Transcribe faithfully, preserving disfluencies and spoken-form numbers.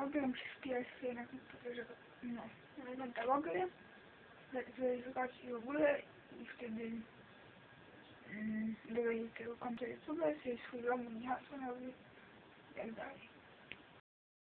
mogę się wspierać sobie na komputerze, no, na dialogy, zweryfikować i w ogóle i wtedy mm, dowiedzieć tego konta YouTube, sobie swój login i hasło nowy i tak dalej.